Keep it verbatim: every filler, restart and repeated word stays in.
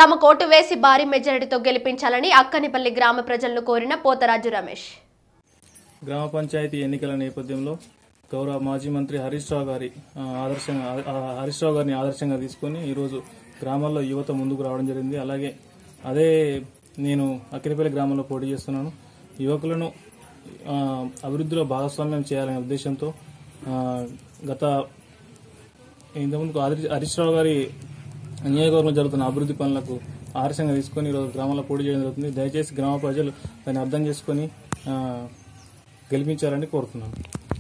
తమ కోటు వేసి భారీ మెజారిటీతో గెలిపించాలని అక్కనిపల్లి గ్రామ ప్రజలను కోరిన పోతరాజు రమేష్. గ్రామ పంచాయతీ ఎన్నికల నేపథ్యంలో గౌరవ మాజీ మంత్రి హరీష్ రావు గారి ఆదర్శంగా హరీష్ రావు గారిని ఆదర్శంగా తీసుకుని ఈరోజు గ్రామాల్లో యువత ముందుకు రావడం జరిగింది. అలాగే అదే నేను అక్కనిపల్లి గ్రామంలో పోటీ చేస్తున్నాను. యువకులను అభివృద్ధిలో భాగస్వామ్యం చేయాలనే ఉద్దేశంతో గత ఇంతకుముందు హరీష్ రావు గారి నియోజకవర్గంలో జరుగుతున్న అభివృద్ధి పనులకు ఆదర్శంగా తీసుకుని ఈరోజు గ్రామంలో పోటీ చేయడం జరుగుతుంది. దయచేసి గ్రామ ప్రజలు దాన్ని అర్థం చేసుకుని గెలిపించాలని కోరుతున్నాను.